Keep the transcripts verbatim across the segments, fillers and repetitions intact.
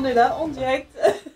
est là en direct.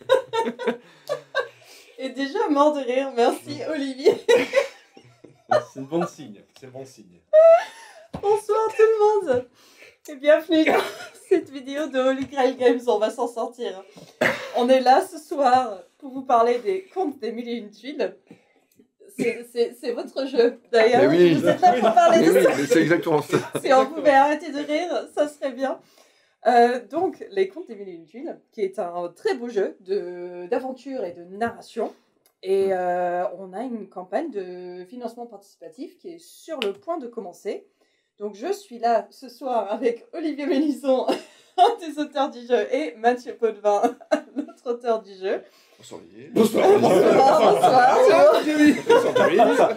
Et déjà mort de rire. Merci Olivier. C'est le bon signe. C'est le bon signe. Bonsoir tout le monde. Et bienvenue dans cette vidéo de Holy Grail Games. On va s'en sortir. On est là ce soir pour vous parler des contes des mille et une tuiles. C'est votre jeu d'ailleurs. Oui, vous êtes là pour parler mais de oui, ça. C'est exactement ça. Si on pouvait arrêter de rire, ça serait bien. Euh, donc, Les Contes des Mille et Une Tuiles, qui est un très beau jeu d'aventure et de narration. Et euh, on a une campagne de financement participatif qui est sur le point de commencer. Donc, je suis là ce soir avec Olivier Mélisson, un des auteurs du jeu, et Mathieu Potvin, notre auteur du jeu. Bonsoir Olivier. Bonsoir. Bonsoir, Bonsoir.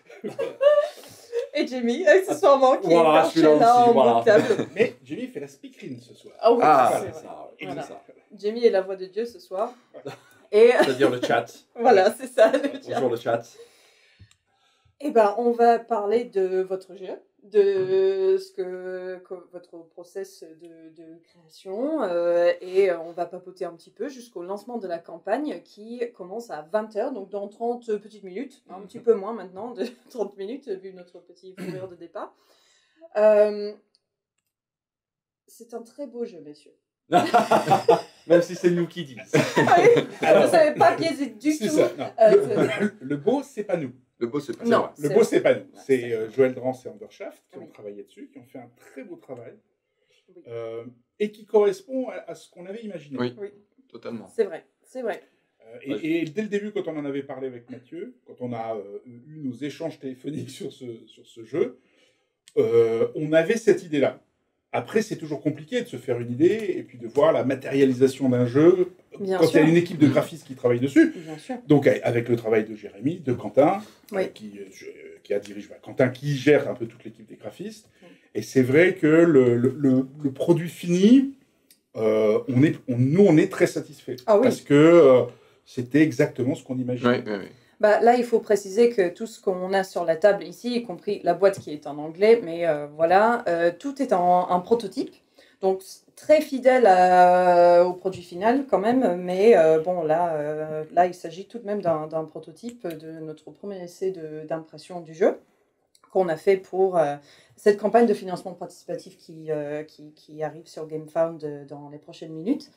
Et Jamie, accessoirement, qui Voilà, est je suis là perché là aussi, en voilà. bout de table. Mais Jamie fait la speakerine ce soir. Ah oui, Ah, c'est Voilà, vrai. ça, Voilà. c'est ça. Jamie est la voix de Dieu ce soir. Et C'est-à-dire le chat. voilà, c'est ça le chat. Bonjour le chat. Eh ben, on va parler de votre jeu, de ce que, que votre process de, de création, euh, et on va papoter un petit peu jusqu'au lancement de la campagne qui commence à vingt heures, donc dans trente petites minutes, un petit peu moins maintenant de trente minutes vu notre petit fourrure de départ. Euh, c'est un très beau jeu, messieurs. Même si c'est nous qui disent. Ah oui, vous ne savez pas biaiser du C'est tout. ça, non. Euh, le, le beau, c'est pas nous. Le beau, c'est pas Non. ça. Le c'est beau, vrai. c'est pas nous. Ouais, C'est c'est euh, Joël Drance et Undershaft qui Oui. ont travaillé dessus, qui ont fait un très beau travail. Oui. Euh, et qui correspond à, à ce qu'on avait imaginé. Oui, Oui. totalement. C'est vrai, c'est vrai. Euh, et, et dès le début, quand on en avait parlé avec Mathieu, quand on a euh, eu nos échanges téléphoniques sur ce, sur ce jeu, euh, on avait cette idée-là. Après, c'est toujours compliqué de se faire une idée et puis de voir la matérialisation d'un jeu Bien quand sûr. il y a une équipe de graphistes qui travaille dessus. Bien sûr. Donc, avec le travail de Jérémy, de Quentin, Oui. euh, qui, euh, je- qui a dirigé, bah, Quentin qui gère un peu toute l'équipe des graphistes. Oui. Et c'est vrai que le, le, le- le produit fini, euh, on est, on- nous, on est très satisfaits. Ah oui. Parce que euh, c'était exactement ce qu'on imaginait. Oui, oui, oui. Bah, là, il faut préciser que tout ce qu'on a sur la table ici, y compris la boîte qui est en anglais, mais euh, voilà, euh, tout est en, en prototype. Donc, très fidèle à- au produit final quand même, mais euh, bon, là, euh, là, il s'agit tout de même d'un d'un prototype de notre premier essai de- d'impression du jeu qu'on a fait pour euh, cette campagne de financement participatif qui, euh, qui, qui arrive sur GameFound euh, dans les prochaines minutes.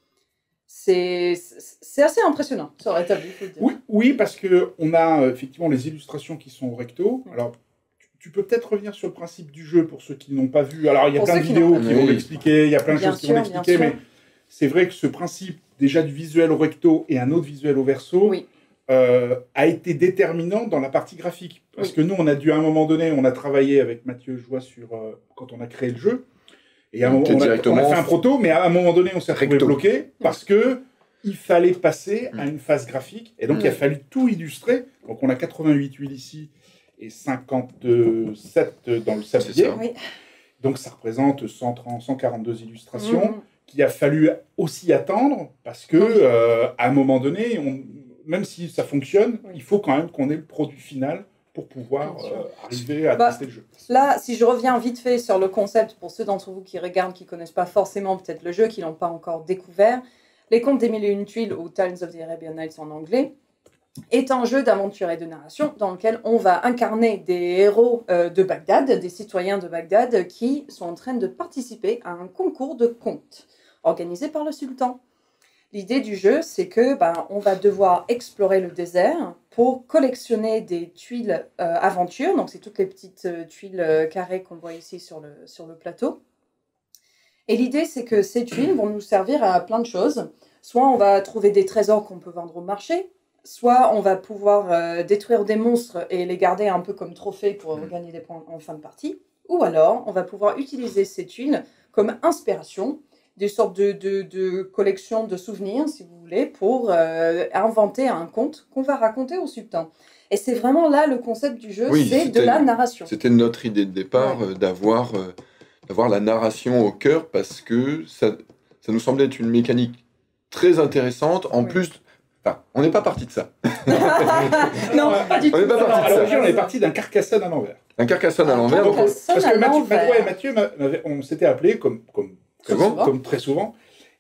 C'est c'est assez impressionnant sur la table, il faut le dire. Oui, oui, parce qu'on a euh, effectivement les illustrations qui sont au recto. Mm. Alors, tu, tu peux peut-être revenir sur le principe du jeu pour ceux qui n'ont pas vu. Alors, il y a Pour plein ceux de qui vidéos n'ont qui pas vont vu. l'expliquer, il y a plein de Bien choses qui sûr, vont bien l'expliquer, sûr. mais c'est vrai que ce principe déjà du visuel au recto et un autre visuel au verso Oui. euh, a été déterminant dans la partie graphique. Parce Oui. que nous, on a dû à un moment donné, on a travaillé avec Mathieu Joie sur euh, quand on a créé le jeu. Et à un Donc, moment, on, a, directement- on a fait un proto, mais à un moment donné, on s'est retrouvé Recto. bloqué parce que il fallait passer à Mm. une phase graphique. Et donc, il a Oui. fallu tout illustrer. Donc, on a quatre-vingt-huit tuiles ici et cinquante-sept dans le sablier. ça. Oui. Donc, ça représente cent trente, cent quarante-deux illustrations Mhm. qu'il a fallu aussi attendre parce que, Oui. euh, à un moment donné, on, même si ça fonctionne, Oui. il faut quand même qu'on ait le produit final pour pouvoir Bien sûr. euh, arriver à Bah, tester le jeu. Là, si je reviens vite fait sur le concept, pour ceux d'entre vous qui regardent, qui ne connaissent pas forcément peut-être le jeu, qui ne l'ont pas encore découvert, Les Contes des Mille et Une Tuiles, ou Tales of the Arabian Nights en anglais, est un jeu d'aventure et de narration dans lequel on va incarner des héros euh, de Bagdad, des citoyens de Bagdad, qui sont en train de participer à un concours de contes organisé par le sultan. L'idée du jeu, c'est que ben, on va devoir explorer le désert pour collectionner des tuiles euh, aventures. Donc, c'est toutes les petites euh, tuiles euh, carrées qu'on voit ici sur le, sur le plateau. Et l'idée, c'est que ces tuiles vont nous servir à plein de choses. Soit on va trouver des trésors qu'on peut vendre au marché, soit on va pouvoir euh, détruire des monstres et les garder un peu comme trophée pour Mm. gagner des points en fin de partie. Ou alors, on va pouvoir utiliser ces tuiles comme inspiration, des sortes de, de, de collections de souvenirs, si vous voulez, pour euh, inventer un conte qu'on va raconter au sultan. Et c'est vraiment là le concept du jeu, Oui, c'est de c'était- la narration. C'était notre idée de départ Ouais. euh, d'avoir euh, d'avoir la narration au cœur parce que ça, ça nous semblait être une mécanique très intéressante. En Oui. plus, enfin, on n'est pas parti de ça. Non, pas du On tout. est pas Alors, parti de à ça. l'origine, on est parti d'un Carcassonne à l'envers. Un Carcassonne à Un l'envers. Carcassonne. Parce à que Mathieu, l'envers. Mathieu et Mathieu, m'a- m'avaient- on s'était appelés comme, comme, Très comme, souvent. comme très souvent.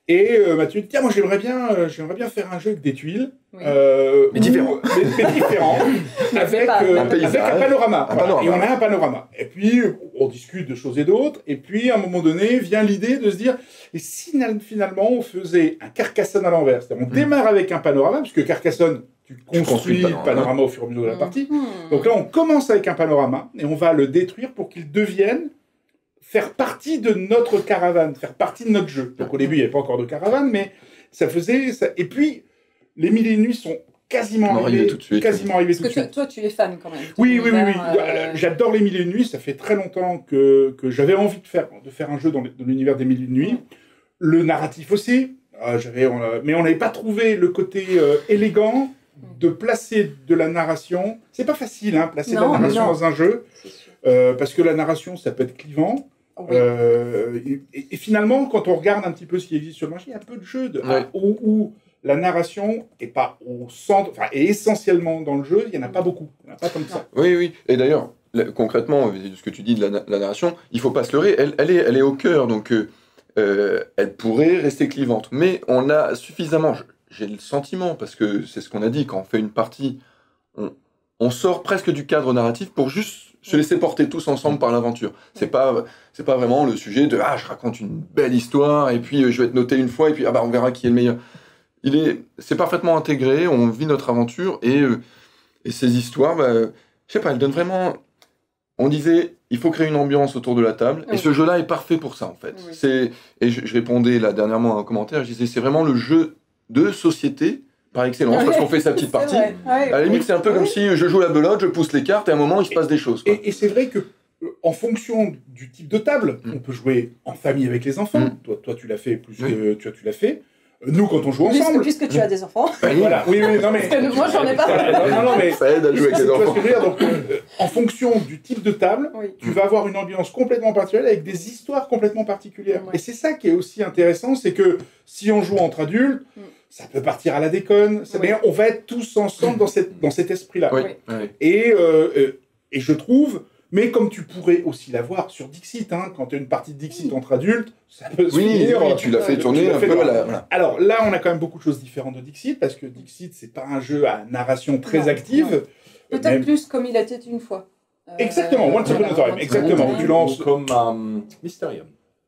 Et euh, Mathieu dit, tiens, moi j'aimerais bien, euh, j'aimerais bien faire un jeu avec des tuiles. Oui. Euh, Mais différent. Mais, mais différent. avec, pas, euh, un avec paysage, un panorama. un Voilà. panorama. Et on a un panorama. Et puis, on discute de choses et d'autres. Et puis, à un moment donné, vient l'idée de se dire, et si finalement on faisait un Carcassonne à l'envers? C'est-à-dire, on Mm. démarre avec un panorama, puisque Carcassonne, tu construis, construis le le panorama. panorama au fur et à mesure de la partie. Mhm. Donc là, on commence avec un panorama, et on va le détruire pour qu'il devienne faire partie de notre caravane, faire partie de notre jeu. Donc au début, il n'y avait pas encore de caravane, mais ça faisait... Ça... Et puis, les Mille et Une Nuits sont quasiment On arrivés, arrivait tout de suite. quasiment arrivés Parce tout de que toi, suite. toi, tu es fan quand même. de Oui, oui, oui, oui. l'univers, euh, J'adore les Mille et Une Nuits. Ça fait très longtemps que, que j'avais envie de faire, de faire un jeu dans le- dans l'univers des Mille et Une Nuits. Mm. Le narratif aussi. Ah, j'avais, on a- mais on n'avait pas trouvé le côté euh, élégant de placer de la narration. C'est pas facile, hein, placer de Non, la narration non. dans un jeu. c'est sûr. euh, parce que la narration, ça peut être clivant. Oui. Euh, et, et- et finalement, quand on regarde un petit peu ce qui existe sur le marché, il y a un peu de jeux de, Ouais. où, où la narration est pas au centre, enfin, est essentiellement dans le jeu. Il y en a pas beaucoup, il y en a pas comme ça. Oui, oui. Et d'ailleurs, là, concrètement, ce que tu dis de la, na- la narration, il faut pas se leurrer. Elle, elle, est, elle est au cœur, donc euh, euh, elle pourrait rester clivante. Mais on a suffisamment, j'ai le sentiment, parce que c'est ce qu'on a dit, quand on fait une partie, on, on sort presque du cadre narratif pour juste se laisser porter tous ensemble par l'aventure. C'est pas, c'est pas vraiment le sujet de ah, je raconte une belle histoire et puis euh, je vais te noter une fois et puis ah bah on verra qui est le meilleur. Il est, c'est parfaitement intégré. On vit notre aventure et euh, et ces histoires, bah, je sais pas, elles donnent vraiment. On disait, il faut créer une ambiance autour de la table, Oui. et ce jeu-là est parfait pour ça en fait. Oui. C'est et je, je répondais là dernièrement à un commentaire, je disais c'est vraiment le jeu de société par excellence parce qu'on fait sa petite C'est partie. vrai. Ouais, À la limite, oui. c'est un peu comme Oui. si je joue à la belote, je pousse les cartes et à un moment il se passe des choses. Quoi. Et, et c'est vrai que, euh, en fonction du type de table, Mm. on peut jouer en famille avec les enfants. Mm. Toi, toi, tu l'as fait plus Oui. que tu, as- tu l'as fait. Euh, Nous, quand on joue Puisque, ensemble. puisque tu as des enfants. Voilà, oui, oui, non mais. Parce que moi, j'en ai pas. Non, non, mais. Ça aide à jouer avec Tu les vois ce enfants. que je veux dire. Donc, euh, en fonction du type de table, Oui. tu vas avoir une ambiance complètement particulière avec des histoires complètement particulières. Ouais. Et c'est ça qui est aussi intéressant, c'est que si on joue entre adultes, Mm. ça peut partir à la déconne, ça- Oui. mais on va être tous ensemble dans, cette, dans cet esprit-là. Oui, Oui. oui. Et, euh, euh, et je trouve, mais comme tu pourrais aussi l'avoir sur Dixit, hein, quand tu as une partie de Dixit entre adultes, ça peut se Oui, finir. oui, tu l'as fait Tu tourner l'as un fait peu dans- à la. Voilà. Alors là, on a quand même beaucoup de choses différentes de Dixit, parce que Dixit, c'est pas un jeu à narration très Non, active. non. Peut-être Même- plus comme il était une fois. Euh, Exactement, Once Upon a voilà, Time, exactement. Once Tu Upon a lances- Ou comme euh, Mysterium.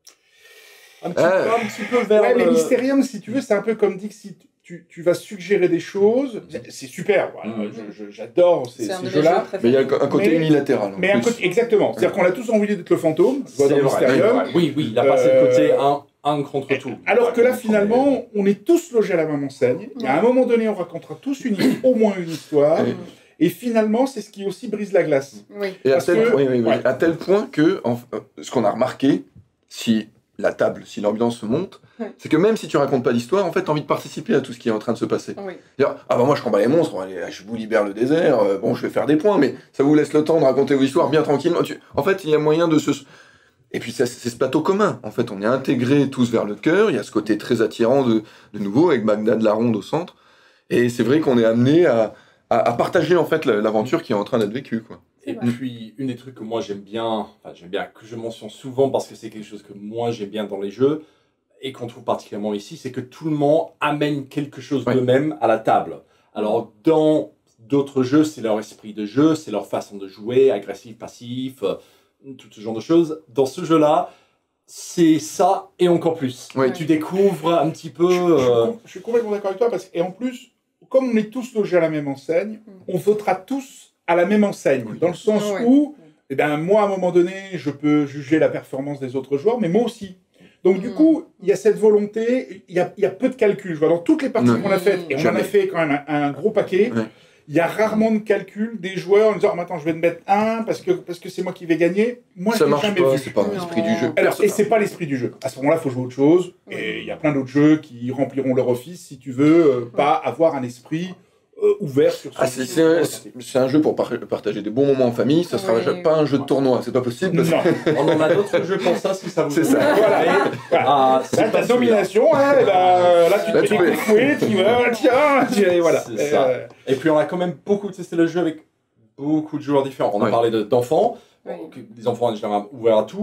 Un petit, Ah. peu, un petit peu vers Ouais, mais le- Mysterium, si tu veux, c'est un peu comme Dixit. Tu, tu vas suggérer des choses, c'est- c'est super, voilà, Mhm. je- je- j'adore ces, C'est un ces de mes jeux-là. jeux Mais il y a préférés. un côté Mais- unilatéral. en Mais un plus. côté, exactement, c'est-à-dire qu'on a tous envie d'être le fantôme, je vois C'est dans vrai, Mysterium. ouais. Oui, oui, il a pas Euh, ce côté un, un contre tout. Alors que là, Ouais, finalement, on est tous logés à la même enseigne. Et à un moment donné, on racontera tous une, au moins une histoire. Oui. Et finalement, c'est ce qui aussi brise la glace. Oui. Et à Parce tel, que- oui, oui, oui. ouais. à tel point que, en- euh, ce qu'on a remarqué, si la table, si l'ambiance monte, Ouais. c'est que même si tu racontes pas l'histoire, en fait, tu as envie de participer à tout ce qui est en train de se passer. Oui. Dire, ah bah moi je combats les monstres, allez, je vous libère le désert, euh, bon je vais faire des points, mais ça vous laisse le temps de raconter vos histoires bien tranquillement. Tu- En fait, il y a moyen de se... Et puis ça, c'est ce plateau commun, en fait, on est intégrés tous vers le cœur, il y a ce côté très attirant de, de nouveau, avec Bagdad la Ronde au centre, et c'est vrai qu'on est amené à, à, à partager en fait la- l'aventure qui est en train d'être vécue, quoi. C'est Et vrai. puis, une des trucs que moi j'aime bien, enfin j'aime bien, que je mentionne souvent parce que c'est quelque chose que moi j'aime bien dans les jeux, et qu'on trouve particulièrement ici, c'est que tout le monde amène quelque chose Ouais. d'eux-mêmes à la table. Alors, dans d'autres jeux, c'est leur esprit de jeu, c'est leur façon de jouer, agressif, passif, euh, tout ce genre de choses. Dans ce jeu-là, c'est ça et encore plus. Ouais. Tu découvres un petit peu... Je, je suis euh, com- je suis complètement d'accord avec toi. Parce, et en plus, comme on est tous logés à la même enseigne, Mm. on votera tous à la même enseigne. Oui. Dans le sens Ouais. où, eh ben, moi, à un moment donné, je peux juger la performance des autres joueurs, mais moi aussi. Donc, du Mm. coup, il y a cette volonté, il y a, il y a peu de calcul. Je vois dans toutes les parties Ouais. qu'on a faites, et on en Jamais. a fait quand même un, un gros paquet, Ouais. il y a rarement de calcul des joueurs en disant oh, attends, je vais te mettre un parce que parce que c'est moi qui vais gagner. Moi, je ça l'ai marche jamais pas, vu. c'est pas Non. l'esprit du jeu. Alors, et c'est pas l'esprit du jeu. À ce moment-là, il faut jouer autre chose. Et il y a plein d'autres jeux qui rempliront leur office si tu veux euh, pas avoir un esprit euh, ouvert sur ce Ah, c'est, c'est un, c'est- c'est un jeu pour par- partager des bons moments en famille, ça sera Oui. pas un jeu de tournoi, c'est pas possible. parce que- Non, on en a d'autres jeux pour ça, si ça vous C'est ça. voilà. Mais, Voilà. ah, c'est Là, pas ta celui-là. domination, hein, là, là, tu Là, te tu fais des peux- coups de fouet, tu vas, tiens, tiens, et voilà. C'est ça. Euh, Et puis on a quand même beaucoup testé le jeu avec beaucoup de joueurs différents. On a Ouais. parlé de- d'enfants, Oui. que les enfants en général ouverts à tout.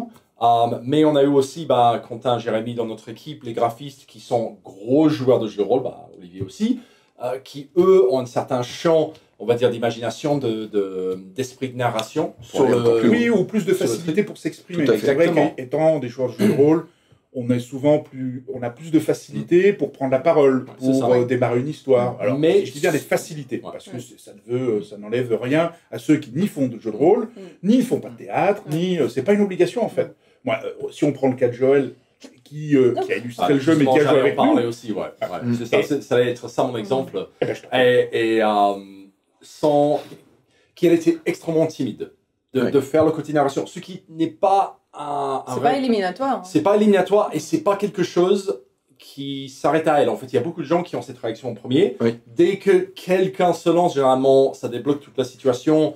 Euh, mais on a eu aussi bah, Quentin, Jérémy dans notre équipe, les graphistes qui sont gros joueurs de jeux de rôle, bah, Olivier aussi, euh, qui eux ont un certain champ, on va dire, d'imagination, de, de, d'esprit de narration. Sur le, oui, ou plus de sur le facilité pour s'exprimer. Tout à fait. C'est vrai Exactement. qu'étant des joueurs de jeux de rôle, on est souvent plus, on a plus de facilité pour prendre la parole, C'est pour ça. euh, démarrer une histoire. Alors, Mais- je dis bien des facilités, Ouais. parce que c'est- ça ne veut, ça n'enlève rien à ceux qui ni font de jeux de rôle, Mm. ni font pas de théâtre, Mm. ni, euh, c'est pas une obligation en fait. Moi, euh, si on prend le cas de Joël, qui, euh, qui a illustré Ah, le jeu, mais justement, qui a joué j'allais en avec parler nous, aussi, ouais. ouais. Mm. C'est ça, Et- c'est- ça allait être ça mon exemple. eh ben, je t'en- Et, et euh, sans... qui elle était extrêmement timide de, Ouais. de faire le côté narration, ce qui n'est pas un, un C'est vrai- pas éliminatoire. hein. c'est pas éliminatoire et c'est pas quelque chose qui s'arrête à elle. En fait, il y a beaucoup de gens qui ont cette réaction en premier. Oui. Dès que quelqu'un se lance, généralement, ça débloque toute la situation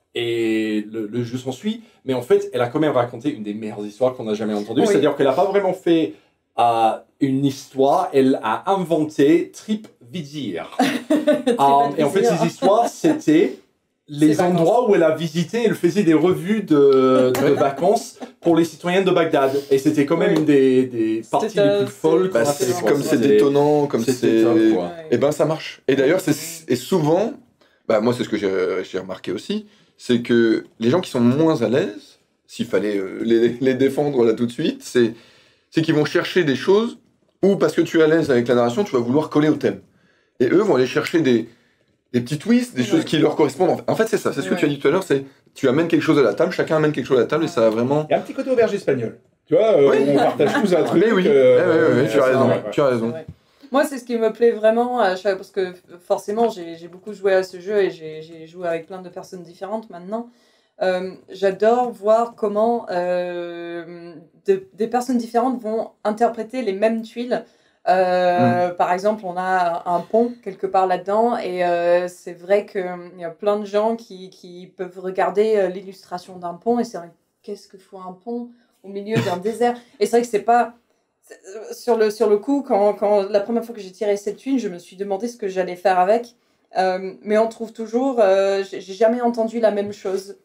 et le, le jeu s'ensuit. Mais en fait, elle a quand même raconté une des meilleures histoires qu'on a jamais entendues. Oui. C'est-à-dire qu'elle n'a pas vraiment fait euh, une histoire, elle a inventé Trip Vizir. Euh, et en fait, ces histoires, c'était les Ses vacances. endroits où elle a visité, elle faisait des revues de, de vacances pour les citoyens de Bagdad. Et c'était quand même Oui. une des, des parties C'était, les euh, plus folles. c'est- Bah, qu'on a c'est- fait, quoi. comme c'est C'était- détonnant, comme c'était c'est. top, quoi. Ouais. Et ben ça marche. Et d'ailleurs, c'est et souvent, bah moi c'est ce que j'ai j'ai remarqué aussi, c'est que les gens qui sont moins à l'aise, s'il fallait euh, les, les défendre là tout de suite, c'est c'est qu'ils vont chercher des choses où parce que tu es à l'aise avec la narration, tu vas vouloir coller au thème. Et eux vont aller chercher des des petits twists, des Ouais. choses qui leur correspondent. En fait, c'est ça, c'est ce que Ouais. tu as dit tout à l'heure, c'est tu amènes quelque chose à la table, chacun amène quelque chose à la table et ça va vraiment. Il y a un petit côté auberge espagnole. Tu vois, euh, Oui. on partage tous un truc. Mais oui, euh, ouais, ouais, ouais, euh, tu as ça, raison, ouais, ouais. tu as C'est raison. vrai. Moi, c'est ce qui me plaît vraiment, à chaque... parce que forcément, j'ai j'ai beaucoup joué à ce jeu et j'ai j'ai joué avec plein de personnes différentes maintenant. Euh, J'adore voir comment euh, de- des personnes différentes vont interpréter les mêmes tuiles. Euh, Par exemple, on a un pont quelque part là-dedans et euh, c'est vrai qu'il y a plein de gens qui, qui peuvent regarder euh, l'illustration d'un pont et c'est vrai, qu'est-ce que faut un pont au milieu d'un désert? Et c'est vrai que c'est pas... c'est- euh, Sur le, sur le coup, quand, quand la première fois que j'ai tiré cette tuile, je me suis demandé ce que j'allais faire avec. Euh, mais on trouve toujours... euh, j'ai j'ai jamais entendu la même chose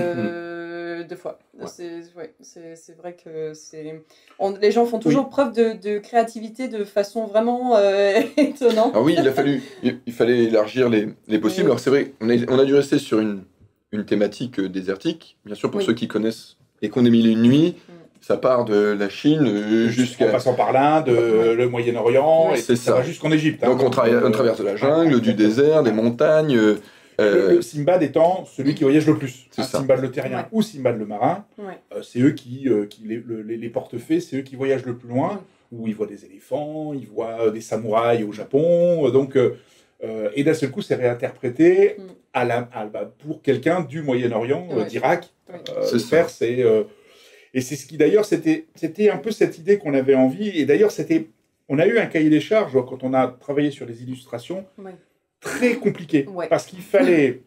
euh, deux fois. Ouais. C'est ouais, c'est- c'est vrai que c'est... on- les gens font toujours preuve de, de créativité de façon vraiment euh, étonnante. Ah oui, il a fallu, il, il fallait élargir les, les possibles. Oui. Alors c'est vrai, on a, on a dû rester sur une, une thématique euh, désertique. Bien sûr, pour Oui. ceux qui connaissent et qu'on ait mis une nuit, Mm. ça part de la Chine euh, En jusqu'à. passant par l'Inde, Ouais. le Moyen-Orient, Ouais. et C'est ça ça. va jusqu'en Égypte. Donc hein. on, travaille- on traverse de la jungle, du désert, des montagnes. euh, Le, euh, le Simbad étant celui qui voyage le plus. C'est Un ça. Simbad le terrien Ouais. ou Simbad le marin, Ouais. euh, c'est eux qui, euh, qui les, le- les, les porte-fées, c'est eux qui voyagent le plus loin, Mm. où ils voient des éléphants, ils voient euh, des samouraïs au Japon, euh, donc euh, euh, et d'un seul coup c'est réinterprété Mm. à la, à- bah, pour quelqu'un du Moyen-Orient, euh, Ouais. d'Irak, Oui. euh, C'est de ça. Perse, et, euh, et c'est ce qui d'ailleurs c'était c'était un peu cette idée qu'on avait envie, et d'ailleurs c'était on a eu un cahier des charges quand on a travaillé sur les illustrations Ouais. très compliqué Ouais. parce qu'il fallait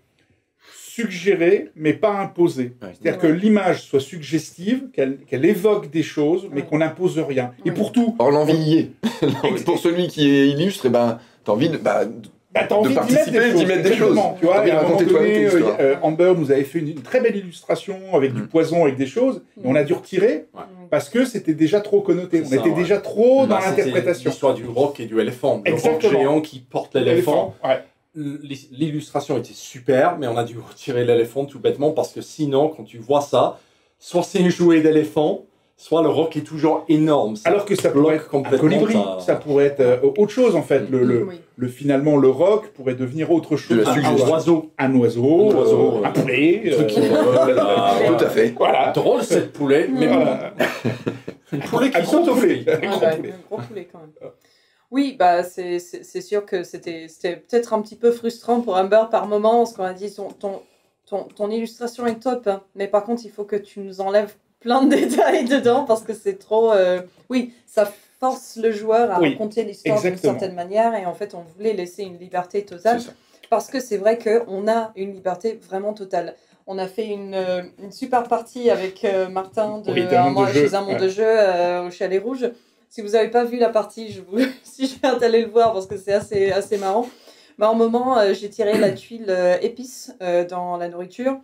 suggérer mais pas imposer. Ouais. C'est-à-dire Ouais. que l'image soit suggestive, qu'elle qu'elle évoque des choses, mais Ouais. qu'on n'impose rien. Et Ouais. pour tout, Or l'envie y est. Pour celui qui est illustre, eh ben, t'as envie de, bah, bah, t'as envie d'y mettre participer, des d'y choses. mettre des exactement, choses. Tu vois, T'as envie et de à un moment raconter toi-même donné, ton euh, histoire. euh, Amber nous avait fait une, une très belle illustration avec du Mm. poison, avec des choses, et on a dû retirer Ouais. parce que c'était déjà trop connoté. On C'est ça, était ouais. déjà trop dans Bah, c'était l'interprétation. l'histoire du roc et du éléphant. Le roc Exactement. géant qui porte l'éléphant. Ouais. L'is- L'illustration était super, mais on a dû retirer l'éléphant tout bêtement parce que sinon, quand tu vois ça, soit c'est un jouet d'éléphant, soit le roc est toujours énorme. Ça Alors que ça bloque pourrait être un complètement colibri, ta- ça pourrait être euh, autre chose en fait. Le, le, Oui. le- finalement, le roc pourrait devenir autre chose. De la un, un suggestion. oiseau. Un oiseau, Un oiseau, euh, ouais. un poulet. Un truc qui euh, vole, là, Ouais. ouais. tout à fait. Voilà. Drôle cette poulet, mais bon. Voilà. Une poulet Un qui gros saute au poulet. fil. Un Ouais, gros ouais, poulet. un gros poulet quand même. Oui, bah c'est c'est- c'est sûr que c'était c'était peut-être un petit peu frustrant pour Amber par moment, parce qu'on a dit ton, ton, ton, ton illustration est top, hein, mais par contre il faut que tu nous enlèves plein de détails dedans parce que c'est trop... euh, Oui, ça force le joueur à Oui, raconter l'histoire d'une exactement. certaine manière et en fait on voulait laisser une liberté C'est totale ça. parce que c'est vrai qu'on a une liberté vraiment totale. On a fait une, euh, une super partie avec euh, Martin de Oui, d'un Un monde mois de jeu, chez un monde ouais. de jeu euh, au Chalet Rouge. Si vous n'avez pas vu la partie, je vous suggère d'aller le voir parce que c'est assez, assez marrant. Mais à un moment, euh, j'ai tiré la tuile euh, épice euh, dans la nourriture.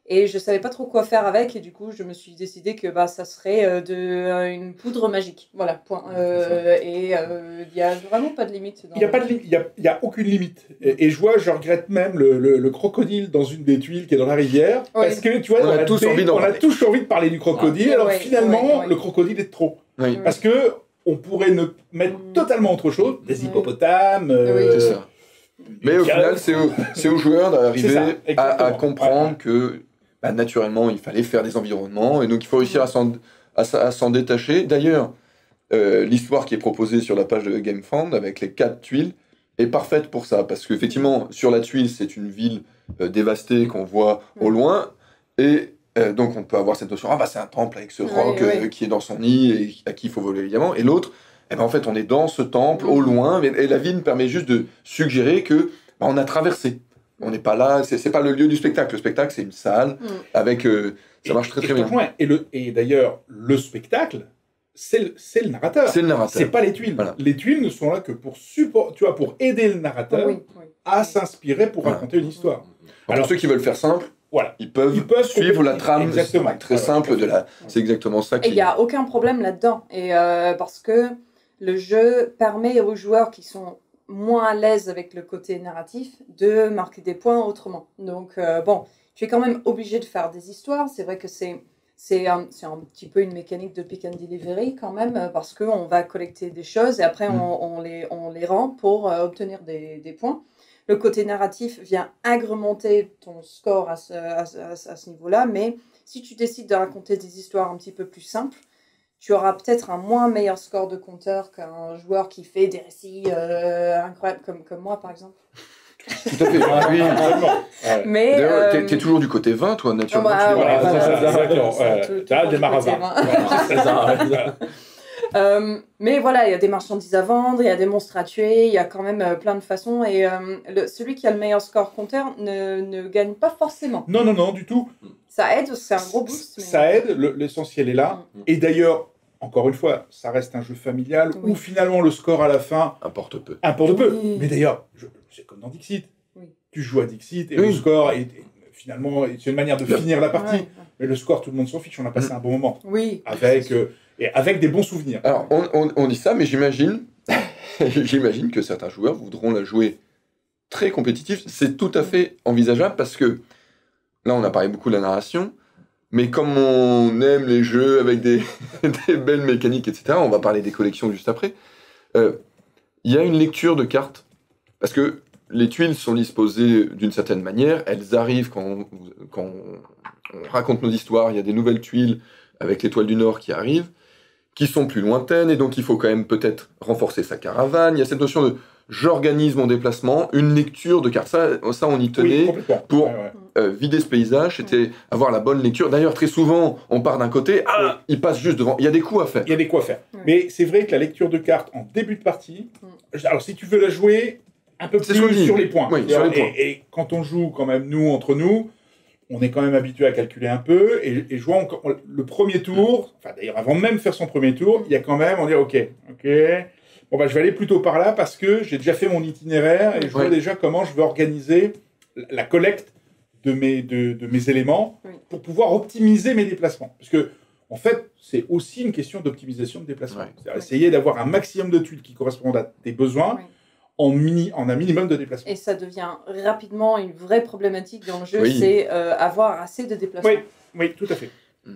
Et je savais pas trop quoi faire avec, et du coup, je me suis décidé que bah, ça serait euh, de, euh, une poudre magique. Voilà, point. Euh, et il euh, n'y a vraiment pas de limite. Il n'y a, pas de li- y a, y a aucune limite. Et, et je vois, je regrette même le, le, le crocodile dans une des tuiles qui est dans la rivière. Oui. Parce que, tu vois, On dans a la tous baie, envie d'en on a parler. tous envie de parler du crocodile. Ouais, alors ouais, finalement, ouais, ouais. le crocodile est trop. Oui, Oui. Parce que on pourrait ne mettre Mm. totalement autre chose. Des Ouais. hippopotames. Oui. euh, c'est ça. Mais au Car- final, c'est aux, c'est aux joueurs d'arriver C'est ça, à, exactement. à comprendre Ouais. que bah, naturellement, il fallait faire des environnements, et donc il faut réussir à s'en, à, s- à s'en détacher. D'ailleurs, euh, l'histoire qui est proposée sur la page de GameFound avec les quatre tuiles est parfaite pour ça, parce qu'effectivement, sur la tuile, c'est une ville euh, dévastée qu'on voit au loin, et euh, donc on peut avoir cette notion, ah bah c'est un temple avec ce Oui, roc euh, oui. qui est dans son nid et à qui il faut voler évidemment, et l'autre, eh ben, en fait, on est dans ce temple au Mhm. loin, et, et la ville permet juste de suggérer que bah, on a traversé. On n'est pas là, c'est, c'est pas le lieu du spectacle. Le spectacle, c'est une salle Mm. avec. euh, ça Et- marche très et très je te bien. rejoins. Et, le, et d'ailleurs, le spectacle, c'est le, c'est le narrateur. C'est le narrateur. C'est pas les tuiles. Voilà. Les tuiles ne sont là que pour support, tu vois, pour aider le narrateur Oui, oui. à s'inspirer pour Voilà. raconter une histoire. Alors, Alors, pour ceux qui veulent faire simple, voilà. ils peuvent, Ils peuvent suivre la trame Exactement. très Voilà, simple tout à de fait. la. C'est exactement ça Et qui. il n'y a aucun problème là-dedans. Et euh, parce que le jeu permet aux joueurs qui sont moins à l'aise avec le côté narratif de marquer des points autrement. Donc, euh, bon, tu es quand même obligé de faire des histoires. C'est vrai que c'est, c'est, un, c'est un petit peu une mécanique de pick and delivery quand même, euh, parce qu'on va collecter des choses et après Mm. on, on, les, on les rend pour euh, obtenir des, des points. Le côté narratif vient agrémenter ton score à ce, à, ce- à ce- à ce niveau-là, mais si tu décides de raconter des histoires un petit peu plus simples, tu auras peut-être un moins meilleur score de compteur qu'un joueur qui fait des récits euh, incroyables, comme, comme moi par exemple. Tout à fait. oui. Absolument. Ouais. Mais, D'ailleurs, euh, t'es, t'es toujours du côté vingt, toi, naturellement. bah, tu es- Voilà, ouais, c'est ça, voilà, exactement. c'est Ouais. tout- tout T'as pour des le maravins. côté vingt. Voilà. C'est ça, ouais. Euh, mais voilà, il y a des marchandises à vendre, il y a des monstres à tuer, il y a quand même euh, plein de façons. Et euh, le, celui qui a le meilleur score compteur ne, ne gagne pas forcément. Non, non, non, du tout. Ça aide, c'est un gros boost. Mais... Ça aide, le- l'essentiel est là. Mm. Et d'ailleurs, encore une fois, ça reste un jeu familial Oui. où finalement le score à la fin Importe peu. importe peu. Oui. Mais d'ailleurs, je- c'est comme dans Dixit. Oui. Tu joues à Dixit et Oui. le score est, est- finalement c'est une manière de Le- finir la partie. Ouais. Mais le score, tout le monde s'en fiche. On a passé un bon moment Oui. avec euh, et avec des bons souvenirs. Alors, on, on- on dit ça, mais j'imagine, j'imagine que certains joueurs voudront la jouer très compétitive. C'est tout à fait envisageable parce que là, on a parlé beaucoup de la narration, mais comme on aime les jeux avec des, des belles mécaniques, et cetera, on va parler des collections juste après. euh, Il y a une lecture de cartes parce que les tuiles sont disposées d'une certaine manière. Elles arrivent quand on, quand on, on raconte nos histoires. Il y a des nouvelles tuiles avec l'étoile du Nord qui arrivent, qui sont plus lointaines, et donc il faut quand même peut-être renforcer sa caravane. Il y a cette notion de j'organise mon déplacement, une lecture de cartes. Ça, ça on y Oui, tenait complètement. pour Ouais, ouais. euh, vider ce paysage, c'était avoir la bonne lecture. D'ailleurs, très souvent, on part d'un côté, ah, il passe juste devant. Il y a des coups à faire. Il y a des quoi faire. Ouais. Mais c'est vrai que la lecture de cartes en début de partie, alors si tu veux la jouer un peu C'est plus solide. sur les points. Oui, sur les et, points. et quand on joue quand même nous entre nous, on est quand même habitué à calculer un peu et, et je vois on- on- le premier tour, enfin d'ailleurs avant même de faire son premier tour, il y a quand même on dit ok, ok, bon bah je vais aller plutôt par là parce que j'ai déjà fait mon itinéraire et je vois Ouais. déjà comment je vais organiser la, la collecte de mes, de, de mes éléments Oui. pour pouvoir optimiser mes déplacements. Parce que en fait, c'est aussi une question d'optimisation de déplacement. Ouais. C'est-à-dire essayer d'avoir un maximum de tuiles qui correspondent à tes besoins Oui. en, mini, en un minimum de déplacement. Et ça devient rapidement une vraie problématique dans le jeu, Oui. c'est euh, avoir assez de déplacements. Oui, oui, tout à fait.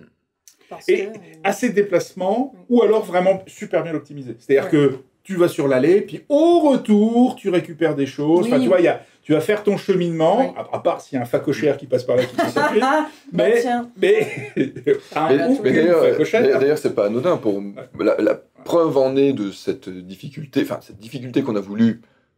Parce Et que, euh, assez de déplacements, Oui. ou alors vraiment super bien optimisé. C'est-à-dire Ouais. que tu vas sur l'allée, puis au retour, tu récupères des choses. Enfin, Oui. tu vois, il y a, tu vas faire ton cheminement, Oui. à, à part s'il y a un facochère qui passe par là qui te circuit. Ah, bah mais- tiens. Mais, un Mais, Ah, ou mais une d'ailleurs, facochère. d'ailleurs, d'ailleurs, c'est pas anodin. Pour la, la preuve en est de cette difficulté, enfin cette difficulté qu'on a voulu.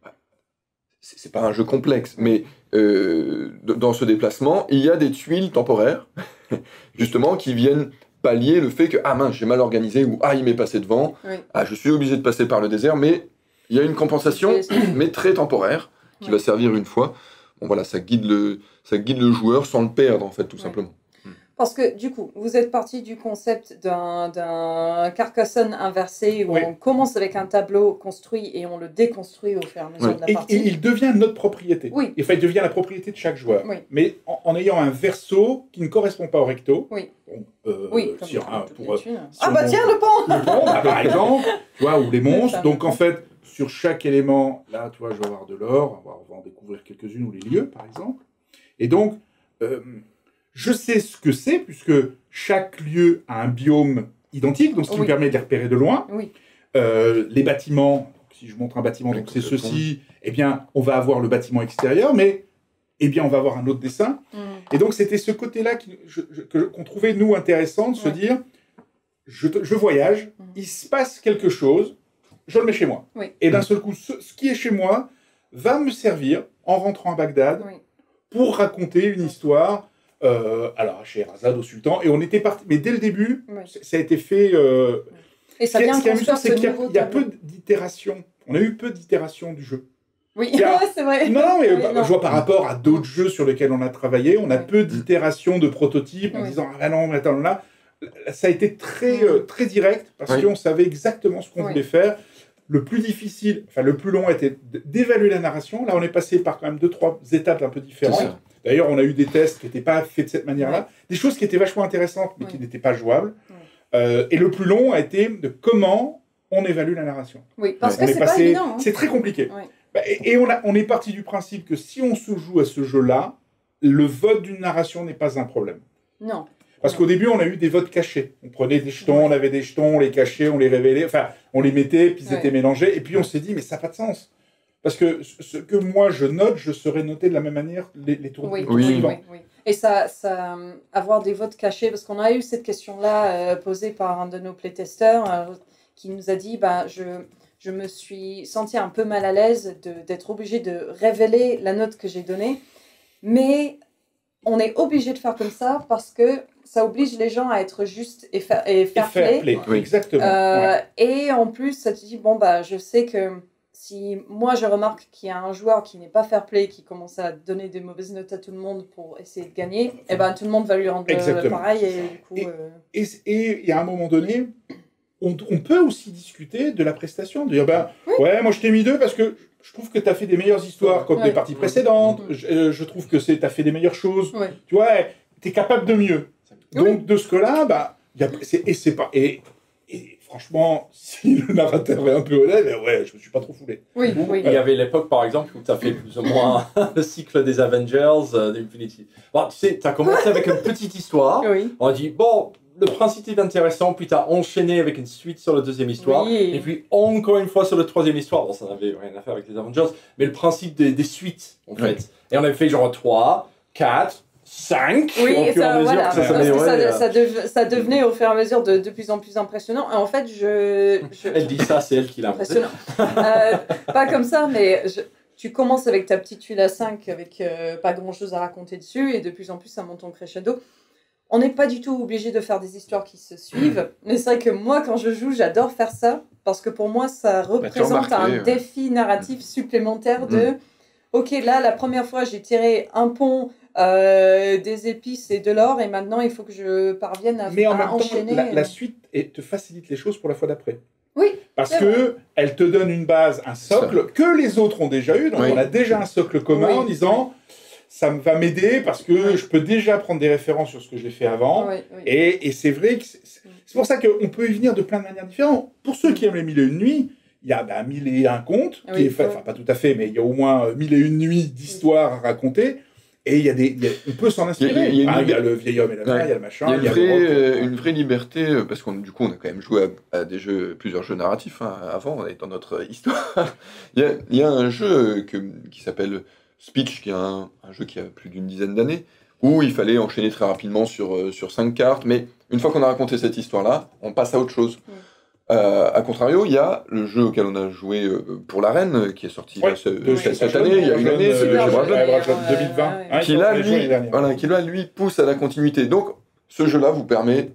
C'est c'est pas un jeu complexe, mais euh, d- dans ce déplacement, il y a des tuiles temporaires, justement, qui viennent pallier le fait que ah mince, j'ai mal organisé ou ah il m'est passé devant, Oui. ah je suis obligé de passer par le désert, mais il y a une compensation, mais très temporaire, qui Ouais. va servir une fois. Bon voilà, ça guide le, ça guide le joueur sans le perdre en fait, tout Ouais. simplement. Parce que du coup, vous êtes parti du concept d'un, d'un Carcassonne inversé où Oui. on commence avec un tableau construit et on le déconstruit au fur et à mesure Oui. de la Et, partie. et il devient notre propriété. Oui. Enfin, il devient la propriété de chaque joueur. Oui. Mais en, en ayant un verso qui ne correspond pas au recto. Oui. Bon, euh, Oui, comme si, dans hein, toutes pour, les thunes. si Ah on bah monte- tiens, le pont. le pont, bah, par exemple, tu vois, ou les monstres. Ça, Donc le en pont. fait, sur chaque élément, là, tu vois, je vais avoir de l'or, on va, on va en découvrir quelques-unes, ou les lieux, par exemple. Et donc, euh, je sais ce que c'est, puisque chaque lieu a un biome identique, donc ce qui Oui. me permet de les repérer de loin. Oui. Euh, les bâtiments, donc, si je montre un bâtiment, Oui, donc c'est complètement. ceci, eh bien, on va avoir le bâtiment extérieur, mais eh bien, on va avoir un autre dessin. Mm. Et donc, c'était ce côté-là qui- je- je- que- qu'on trouvait, nous, intéressant, de se Ouais. dire, je, te- je voyage, Mm. il se passe quelque chose, je le mets chez moi. Oui. Et d'un seul coup, ce, ce qui est chez moi va me servir, en rentrant à Bagdad, Oui. pour raconter une histoire, euh, alors, chez Razad, au sultan, et on était parti, mais dès le début, Oui. c- ça a été fait... euh, Et ça ce qui est- vient ce qui est amusant, construire c'est ce qu'il y a, nouveau il y a tableau. peu d'itérations. On a eu peu d'itérations du jeu. Oui, il y a- c'est vrai. Non, non, mais Oui, bah, non. je vois par rapport à d'autres jeux sur lesquels on a travaillé, on a Oui. peu d'itérations de prototypes en Oui. disant ah ben non, mais attends là, ça a été très Mm. euh, très direct parce Oui. qu'on savait exactement ce qu'on Oui. voulait faire. Le plus difficile, enfin le plus long, était d- d'évaluer la narration. Là, on est passé par quand même deux trois étapes un peu C'est différentes. ça. D'ailleurs, on a eu des tests qui n'étaient pas faits de cette manière-là, des choses qui étaient vachement intéressantes mais Oui. qui n'étaient pas jouables. Oui. Euh, et le plus long a été de comment on évalue la narration. Oui, parce On que est c'est pas passé, évident. hein. c'est très compliqué. Oui. Bah, Et, et on, a- on est parti du principe que si on se joue à ce jeu-là, le vote d'une narration n'est pas un problème. Non. Parce qu'au début, on a eu des votes cachés. On prenait des jetons, Ouais. on avait des jetons, on les cachait, on les révélait, enfin, on les mettait, puis ils Ouais. étaient mélangés. Et puis on s'est dit, mais ça n'a pas de sens. Parce que ce ce que moi je note, je serais noté de la même manière les, les tours, Oui, les tours Oui. oui, suivants. oui, oui. Et ça, ça, euh, avoir des votes cachés, parce qu'on a eu cette question-là euh, posée par un de nos playtesters euh, qui nous a dit, bah, je, je me suis senti un peu mal à l'aise de- d'être obligé de révéler la note que j'ai donnée, mais on est obligé de faire comme ça parce que ça oblige les gens à être justes et, fa- et Et fair fair play. play, Oui. exactement. Euh, ouais. Et en plus, ça te dit, bon, bah, je sais que si moi je remarque qu'il y a un joueur qui n'est pas fair play, qui commence à donner des mauvaises notes à tout le monde pour essayer de gagner, et ben tout le monde va lui rendre euh, Exactement. pareil. Et du coup, Et- euh, Et et il y a un moment donné, on, on peut aussi discuter de la prestation, de dire ben ouais, moi je t'ai mis deux parce que je trouve que tu as fait des meilleures histoires comme Ouais. les parties précédentes. Mhm. Je, euh, je trouve que c'est tu as fait des meilleures choses. ouais. Tu vois, tu es capable de mieux. Donc Oui. de ce que-là, bah, y a, c'est, et c'est pas et, et franchement, si le narrateur est un peu honnête, ben ouais, je me suis pas trop foulé. Oui, oui. Il y avait l'époque, par exemple, où tu as fait plus ou moins le cycle des Avengers, euh, d'Infinity. Bon, tu sais, tu as commencé avec une petite histoire. Oui. On a dit, bon, le principe est intéressant, puis tu as enchaîné avec une suite sur la deuxième histoire. Oui. Et puis, encore une fois, sur la troisième histoire. Bon, ça n'avait rien à faire avec les Avengers, mais le principe des, des suites, en fait. Ouais. Et on avait fait genre trois, quatre, cinq. Oui, au et fur et à ça, mesure voilà, que ça parce que s'améliorait, ça, euh. ça, dev- ça devenait au fur et à mesure de, de plus en plus impressionnant. Et en fait, je... je... Elle dit ça, c'est elle qui l'a inventé. Impressionnant. Euh, pas comme ça, mais je- tu commences avec ta petite tuile à cinq avec euh, pas grand chose à raconter dessus, et de plus en plus ça monte en crescendo. On n'est pas du tout obligé de faire des histoires qui se suivent, mais c'est vrai que moi, quand je joue, j'adore faire ça, parce que pour moi, ça représente remarqué, un ouais. défi narratif supplémentaire de ok, là, la première fois, j'ai tiré un pont, euh, des épices et de l'or, et maintenant, il faut que je parvienne à, Mais en à même temps, enchaîner. la, la suite et te facilite les choses pour la fois d'après. Oui, Parce c'est que elle te donne une base, un socle que les autres ont déjà eu. Donc Oui. on a déjà un socle commun Oui. en disant ça me va m'aider parce que Oui. je peux déjà prendre des références sur ce que j'ai fait avant. oui, oui. Et, et c'est vrai que c'est c'est pour ça qu'on peut y venir de plein de manières différentes. Pour ceux qui aiment les mille et une nuits, il y a ben, mille et un contes, qui Oui. est fait, enfin pas tout à fait, mais il y a au moins mille et une nuits d'histoires à raconter. Et il y a des, il y a- on peut s'en inspirer. Il y a- il y a une Ah, il y a idée- le vieil homme et la mer, Ouais. il y a le machin, Il y a une il y a vraie, le rock. euh, une vraie liberté, euh, parce qu'on du coup on a quand même joué à, à des jeux, plusieurs jeux narratifs hein, avant, on est dans notre histoire. il, y a, il y a un jeu que, qui s'appelle Speech, qui est un, un jeu qui a plus d'une dizaine d'années, où il fallait enchaîner très rapidement sur, euh, sur cinq cartes, mais une fois qu'on a raconté cette histoire-là, on passe à autre chose. Mm. Euh, a contrario, il y a le jeu auquel on a joué euh, pour l'arène, euh, qui est sorti Ouais, là, ce- de cette, chez cette Brajlon, année, il y a une Brajlon, année, euh, c'est de chez Brajlon. Brajlon. Ouais, Brajlon Ouais, deux mille vingt. ouais. Hein, qui ils là, ont fait lui, l'année dernière. voilà, qui là, lui, pousse à la continuité. Donc, ce jeu-là vous permet,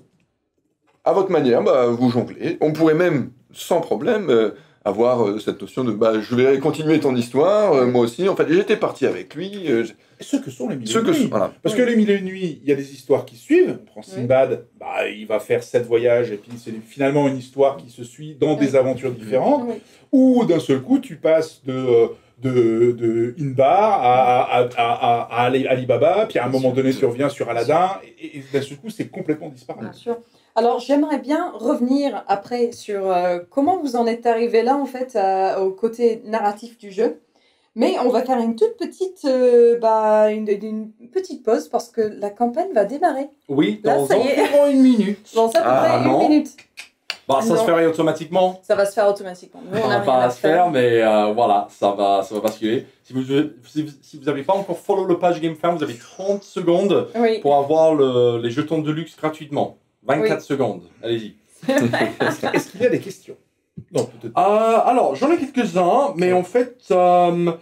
à votre manière, bah, vous jongler. On pourrait même, sans problème, euh, avoir euh, cette notion de bah, je vais continuer ton histoire, euh, moi aussi. En fait, j'étais parti avec lui. euh, j- Ce que sont les mille et Ce une que nuits. sont- voilà. Parce Oui. que les mille et une nuits, il y a des histoires qui suivent. On prend Sinbad, bah, il va faire sept voyages et puis c'est finalement une histoire qui se suit dans des Oui. aventures différentes. Oui. Ou d'un seul coup, tu passes de, euh, de, de Inbar à, à, à, à, à Ali- Alibaba, puis à un Bien moment sûr. donné, tu reviens sur Aladdin, et, et d'un seul coup, c'est complètement disparu. Bien sûr. Alors, j'aimerais bien revenir après sur euh, comment vous en êtes arrivé là, en fait, à- au côté narratif du jeu. Mais on va faire une toute petite, euh, bah, une, une petite pause parce que la campagne va démarrer. Oui, Là, dans ça y est. environ une minute. Dans à peu Ah, près non. une minute. Bah, ça Non. se ferait automatiquement. Ça va se faire automatiquement. Nous, on Ça n'a va rien à pas se faire, faire. mais euh, voilà, ça va, ça va basculer. Si vous si, vous- si vous n'avez pas encore follow le page GameFam, vous avez trente secondes Oui. pour avoir le- les jetons de luxe gratuitement. vingt-quatre Oui. secondes, allez-y. Est-ce qu'il y a des questions? Non, peut-être. Euh, alors, j'en ai quelques-uns, mais en fait, euh,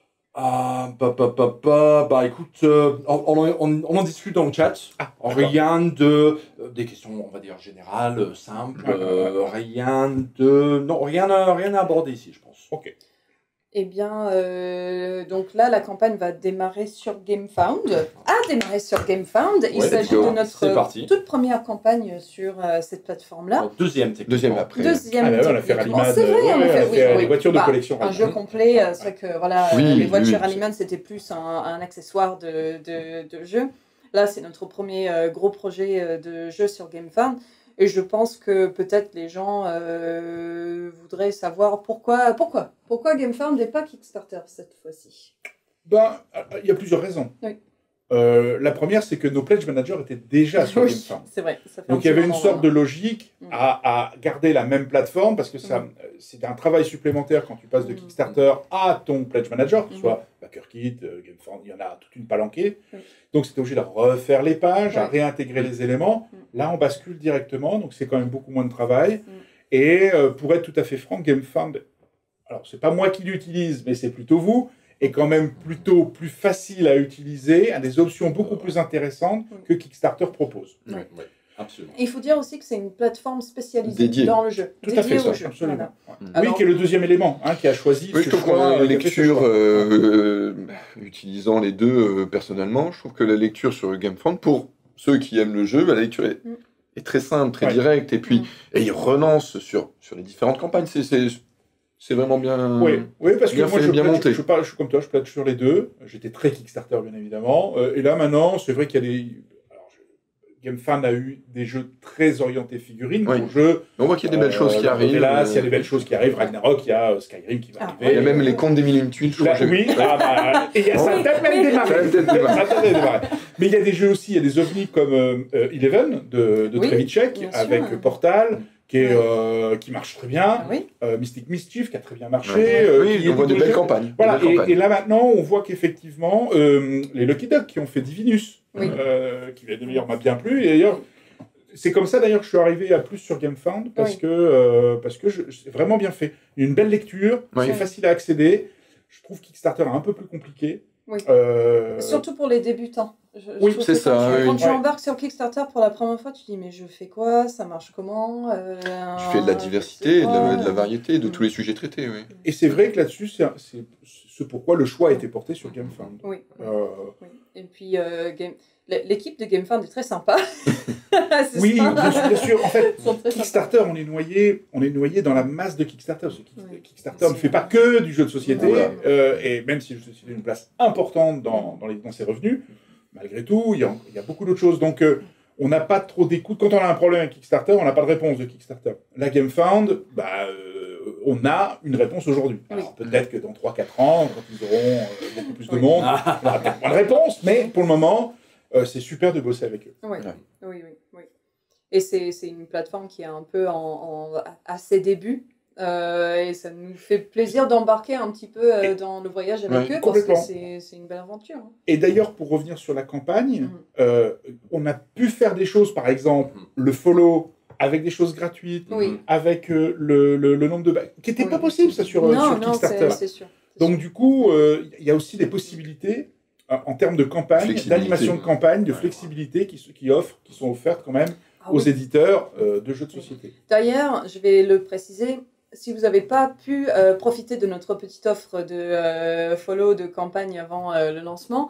euh, bah, bah, bah, bah, bah, écoute, euh, on, on- on- on en discute dans le chat. Ah, Rien de euh, des questions, on va dire générales, euh, simples, Ouais, ouais, ouais, euh, ouais. rien de non, rien à, rien à aborder ici, je pense. Ok. Eh bien, euh, donc là, la campagne va démarrer sur GameFound. A démarré sur GameFound. Il Ouais, s'agit let's go. de notre C'est parti. toute première campagne sur euh, cette plateforme-là. Alors, deuxième, techniquement. Deuxième après. Deuxième, Ah, bah ouais, on a fait techniquement. Rallyman, C'est vrai, ouais, on a ouais, fait, on a oui, fait oui. les voitures de Bah, collection Un jeu Rallyman. complet, euh, c'est vrai que voilà, Oui, euh, les oui, voitures oui. Rallyman, c'était plus un, un accessoire de, de, de jeu. Là, c'est notre premier euh, gros projet euh, de jeu sur GameFound. Et je pense que peut-être les gens euh, voudraient savoir pourquoi, pourquoi, pourquoi GameFound n'est pas Kickstarter cette fois-ci. Ben, il y a plusieurs raisons. Oui. Euh, la première, c'est que nos pledge managers étaient déjà sur Oui, GameFound. c'est vrai. Ça fait un Donc il y petit avait une moment, sorte de maintenant. logique Mm. à, à garder la même plateforme parce que ça, Mm. euh, c'est un travail supplémentaire quand tu passes de Mm. Kickstarter à ton pledge manager, que ce Mm. soit BackerKit, euh, GameFound, il y en a toute une palanquée. Oui. Donc c'était obligé de refaire les pages, à Oui. réintégrer les éléments. Mm. Là, on bascule directement, donc c'est quand même beaucoup moins de travail. Mm. Et euh, pour être tout à fait franc, GameFound, alors c'est pas moi qui l'utilise, mais c'est plutôt vous, est quand même plutôt plus facile à utiliser, a des options beaucoup plus intéressantes Oui. que Kickstarter propose. Oui, oui, absolument. Il faut dire aussi que c'est une plateforme spécialisée Dédiée. dans le jeu. Tout à dédiée fait, au ça, jeu. absolument. Voilà. Ouais. Mm. Oui, Alors- qui est le deuxième élément, hein, qui a choisi Oui, ce je trouve choix, que euh, la qui a fait ce lecture, choix. euh, euh, utilisant les deux euh, personnellement, je trouve que la lecture sur GameFound, pour ceux qui aiment le jeu, bah, la lecture est, Mm. est très simple, très Ouais. directe, et puis Mm. et il relance sur, sur les différentes campagnes. C'est, c'est, c'est vraiment bien. Oui, oui, parce que bien moi, fait, je, bien plaide- monté. je, je, parle- je suis comme toi, je plate sur les deux. J'étais très Kickstarter, bien évidemment. Euh, et là, maintenant, c'est vrai qu'il y a des... Alors, je- GameFound a eu des jeux très orientés figurines, Oui. gros jeux. On voit qu'il y a des belles Euh, choses qui arrivent. Hélas, il y a euh, des belles choses qui arrivent. Ragnarok, il y a euh, Skyrim qui va Ah, arriver. Il y a même les contes des mille et une tuiles, je Là, crois. que j'ai oui, vu. ah bah, et il y a- ça a Oui, peut-être même oui. démarré. Ça a peut-être démarré. Ça a peut-être démarré. Mais il y a des jeux aussi, il y a des ovnis comme euh, euh, Eleven de, de Oui, Trevicek, bien sûr. avec Portal, qui, est, Ouais. euh, qui marche très bien. Ah oui. Euh, Mystic Mischief, qui a très bien marché. Ouais. euh, Oui, qui est on voit des des belles jeux- campagnes. Voilà, des belles et, campagnes. et là maintenant, on voit qu'effectivement, euh, les Lucky Duck qui ont fait Divinus, Oui. euh, qui d'ailleurs m'a bien plu, et d'ailleurs, c'est comme ça d'ailleurs que je suis arrivé à plus sur GameFound, parce Oui. que, euh, parce que je- c'est vraiment bien fait. Une belle lecture, Oui. c'est facile à accéder. Je trouve Kickstarter un peu plus compliqué. Oui. Euh, Surtout pour les débutants. Je- je Oui, trouve c'est que ça, Quand, tu, oui. quand tu Ouais. embarques sur Kickstarter pour la première fois, tu te dis mais je fais quoi? Ça marche comment? Euh, Tu fais de la diversité, de la, de la variété, de Mm. tous les sujets traités. Oui. Et c'est vrai que là-dessus, c'est c'est ce pourquoi le choix a été porté sur GameFound. Oui. oui, Euh, oui. Et puis euh, Game- l'équipe de GameFound est très sympa. C'est oui, ça. bien sûr, bien sûr. En fait, Ils sont très sympas. Kickstarter, on est noyé, on est noyé dans la masse de Kickstarter. Parce que Kick- Oui. Kickstarter ne fait pas que du jeu de société, Ouais. euh, et même si le jeu de société a une place importante dans, dans, les, dans ses revenus, malgré tout, il y a, il y a beaucoup d'autres choses. Donc, euh, on n'a pas trop d'écoute. Quand on a un problème avec Kickstarter, on n'a pas de réponse de Kickstarter. La GameFound, bah, euh, on a une réponse aujourd'hui. Alors, peut-être que dans trois quatre ans, quand ils auront euh, beaucoup plus de Oui. monde, Ah, on aura peut-être moins de réponse, mais pour le moment, euh, c'est super de bosser avec eux. Oui, Ouais. oui, oui, oui. Et c'est c'est une plateforme qui est un peu en, en- à ses débuts. euh, et ça nous fait plaisir d'embarquer un petit peu euh, Et- dans le voyage avec Ouais, eux parce que complètement. c'est c'est une belle aventure. hein. Et d'ailleurs, pour revenir sur la campagne, Mhm. euh, on a pu faire des choses, par exemple, le follow avec des choses gratuites, Oui. avec euh, le, le, le nombre de... ba- qui n'était Oui. pas possible, ça, sur, euh, non, sur non, Kickstarter. c'est c'est sûr. c'est Donc, sûr. du coup, euh, il y a aussi des possibilités euh, en termes de campagne, Flexibilité. d'animation de campagne, de Ouais. flexibilité qui, s- qui, offrent, qui sont offertes quand même Ah aux oui. éditeurs euh, de jeux de société. D'ailleurs, je vais le préciser, si vous n'avez pas pu euh, profiter de notre petite offre de euh, follow de campagne avant euh, le lancement,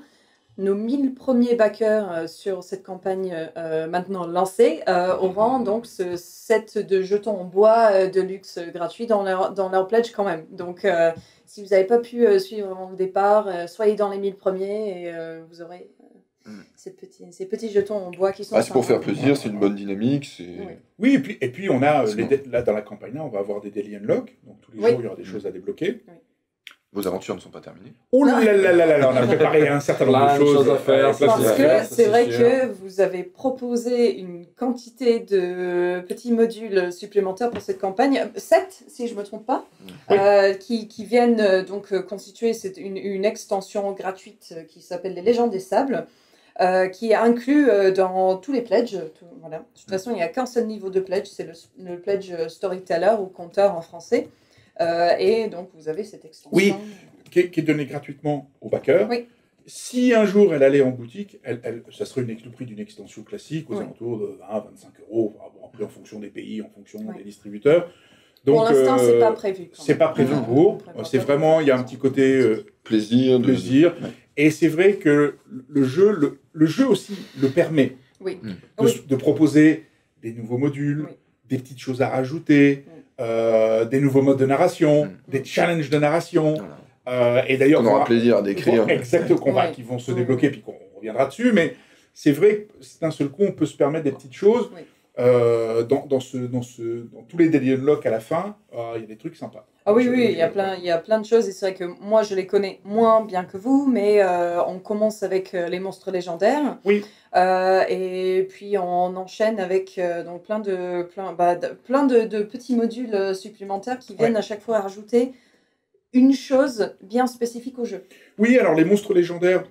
nos mille premiers backers euh, sur cette campagne euh, maintenant lancée euh, auront donc ce set de jetons en bois euh, de luxe euh, gratuit dans leur, dans leur pledge quand même. Donc, euh, si vous n'avez pas pu euh, suivre au départ, euh, soyez dans les mille premiers et euh, vous aurez euh, mm. ces, petits, ces petits jetons en bois qui sont... Ah, c'est pour faire plaisir, c'est une bonne dynamique. C'est... Oui. Oui, et puis, et puis on a, euh, les dé- là dans la campagne, là, on va avoir des daily unlock, donc tous les Oui. jours il y aura des choses à débloquer. Oui. Vos aventures ne sont pas terminées. Oh là là là là là, là, on a préparé un certain nombre Plein de de choses, choses à faire, euh, ça, Parce plein de que choses à faire. c'est vrai sûr. que vous avez proposé une quantité de petits modules supplémentaires pour cette campagne, sept si je ne me trompe pas, Oui. euh, qui, qui viennent euh, donc euh, constituer cette- une, une extension gratuite euh, qui s'appelle les Légendes des Sables, euh, qui est inclus euh, dans tous les pledges. Tout- voilà. De toute façon, il n'y a qu'un seul niveau de pledge, c'est le, le pledge storyteller ou conteur en français. Euh, et donc vous avez cette extension. Oui. Qui est, qui est donnée gratuitement aux backers. Oui. Si un jour elle allait en boutique, elle, elle, ça serait une, ex- le prix d'une extension classique aux Oui. alentours de vingt à vingt-cinq euros. Enfin, bon, après, en fonction des pays, en fonction Oui. des distributeurs. Donc, Pour l'instant, euh, c'est pas prévu. quand c'est même. pas prévu Non, pour. on prévoit C'est pas vraiment, de- il y a un petit côté euh, Plaisir. De... plaisir. Ouais. Et c'est vrai que le jeu, le, le jeu aussi le permet Oui. de, Oui. de proposer des nouveaux modules, Oui. des petites choses à rajouter, Oui. euh, des nouveaux modes de narration, Mm. des challenges de narration. Voilà. Euh, et d'ailleurs, On aura on va- plaisir à décrire. Exactement, qu'on va- Ouais. qui vont se Ouais. débloquer, puis qu'on reviendra dessus. Mais c'est vrai que d'un seul coup, on peut se permettre des petites choses. Oui. Euh, dans, dans, ce, dans, ce, dans tous les daily unlock à la fin, euh, il y a des trucs sympas. Ah oui, Je- oui, je- il y a plein, il y a plein de choses et c'est vrai que moi je les connais moins bien que vous, mais euh, on commence avec euh, les monstres légendaires. Oui. Euh, et puis on enchaîne avec euh, donc plein de, plein, bah, de, plein de, de petits modules euh, supplémentaires qui viennent Ouais. à chaque fois rajouter une chose bien spécifique au jeu. Oui, alors les monstres légendaires,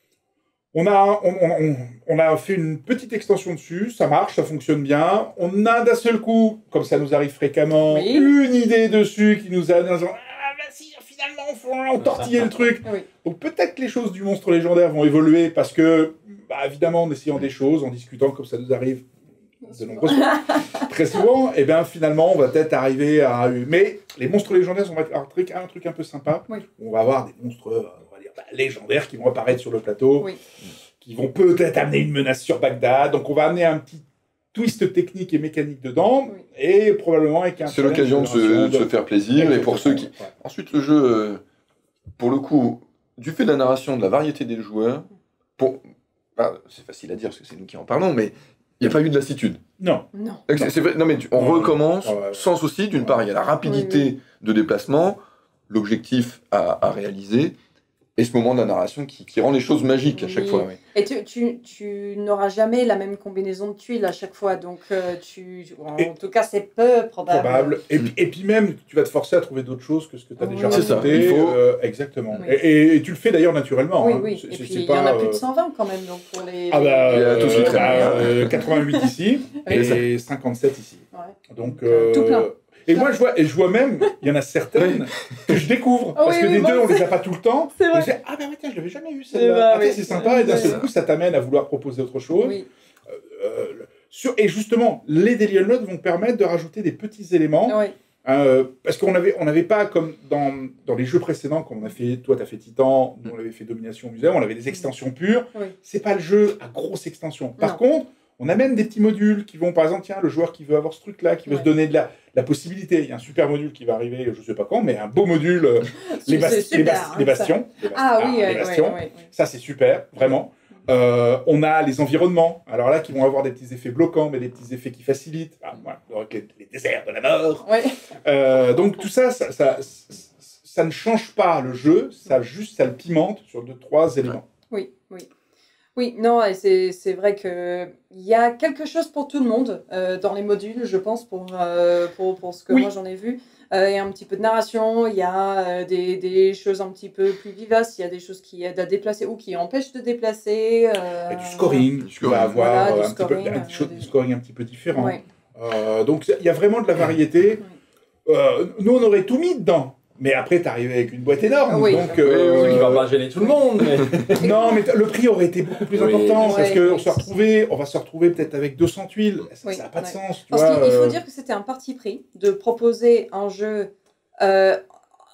on a, on, on- on- on a fait une petite extension dessus, ça marche, ça fonctionne bien. On a d'un seul coup, comme ça nous arrive fréquemment, Oui. une idée dessus qui nous a... Ah bah si, finalement, il faut entortiller le truc. Oui. Donc peut-être que les choses du monstre légendaire vont évoluer parce que, bah, évidemment, en essayant des choses, en discutant comme ça nous arrive de nombreuses fois, très souvent, et bien finalement, on va peut-être arriver à... Mais les monstres légendaires, on va avoir un truc, un truc un peu sympa. Oui. On va avoir des monstres, euh, on va dire, bah, légendaires qui vont apparaître sur le plateau, Oui. qui vont peut-être amener une menace sur Bagdad. Donc on va amener un petit twist technique et mécanique dedans, Oui. et probablement avec un... C'est l'occasion de se, de se faire plaisir. Et pour ceux qui... Ouais. Ensuite, le jeu, euh, pour le coup, du fait de la narration, de la variété des joueurs, pour... bah, c'est facile à dire parce que c'est nous qui en parlons, mais il n'y a pas eu de lassitude. Non. Non. C'est, c'est vrai, non, mais tu- on Ouais. recommence Ouais, ouais. sans souci. D'une part, il y a la rapidité Oui, de déplacement, l'objectif à, à réaliser, et ce moment de la narration qui, qui rend les choses magiques à chaque Oui. fois. oui. Et tu, tu, tu n'auras jamais la même combinaison de tuiles à chaque fois, donc euh, tu, en Et- tout cas c'est peu probable. Probable. Et, Mm. puis, et puis même, tu vas te forcer à trouver d'autres choses que ce que tu as Oui. déjà C'est ça, rajouté. il faut- euh, exactement. Oui. Et, et- et tu le fais d'ailleurs naturellement. Oui, hein. oui. C'est- Et c'est- puis c'est il y en pas, a plus de euh, cent vingt quand même, donc pour les. Ah bah, Il y a tout ce qui euh, traîne. bah, euh, quatre-vingt-huit ici Oui. et cinquante-sept ici. Ouais. Donc, euh, tout plein. Et moi, je vois, et je vois même, il y en a certaines que je découvre. Oh, parce oui, que oui, des moi deux, on aussi. les a pas tout le temps. C'est vrai. Et je dis, ah bah ouais, tiens, je l'avais jamais eu Eh celle-là. bah, Ah, tiens, oui. c'est sympa. Et d'un Oui. seul coup, ça t'amène à vouloir proposer autre chose. Oui. Euh, sur, et justement, les Daily Unlock vont permettre de rajouter des petits éléments. Oui. Euh, parce qu'on n'avait on avait pas, comme dans, dans les jeux précédents, quand on a fait, toi tu as fait Titan, nous on avait fait Domination Muséum, on avait des extensions pures. Oui. C'est pas le jeu à grosse extension. Par Non. contre, on amène des petits modules qui vont, par exemple, tiens, le joueur qui veut avoir ce truc-là, qui veut Ouais. se donner de la, la possibilité. Il y a un super module qui va arriver, je sais pas quand, mais un beau module, euh, les, bas- C'est les, super, bas- hein, les ça. bastions. Les bas- Ah oui, les oui, bastions. oui, oui. Ça, c'est super, vraiment. Euh, on a les environnements, alors là, qui vont avoir des petits effets bloquants, mais des petits effets qui facilitent. Ah, voilà, donc les, les déserts de la mort. Oui. Euh, donc tout ça ça, ça, ça, ça ne change pas le jeu, ça juste ça le pimente sur deux, trois éléments. Oui, oui. Oui, non, et c'est, c'est vrai qu'il y a quelque chose pour tout le monde euh, dans les modules, je pense, pour, euh, pour, pour ce que Oui. moi j'en ai vu. Euh, il y a un petit peu de narration, il y a euh, des, des choses un petit peu plus vivaces, il y a des choses qui aident à déplacer ou qui empêchent de déplacer. Euh, Et du scoring, Du tu scoring. vas avoir Voilà, du euh, un, petit peu, scoring, un, petit chose- euh, du scoring un petit peu différent. Ouais. Euh, donc il y a vraiment de la variété. Euh, nous on aurait tout mis dedans. Mais après, t'es arrivé avec une boîte énorme. Oui. Donc, Oui, euh, oui, Qui va pas gêner tout le monde, mais... non, mais t- le prix aurait été beaucoup plus Oui. important Ouais, parce qu'on oui. se retrouvait, on va se retrouver peut-être avec deux cents tuiles. Ça Oui, n'a pas de ouais. sens. Tu Parce vois, qu'il il faut euh, dire que c'était un parti pris de proposer un jeu euh,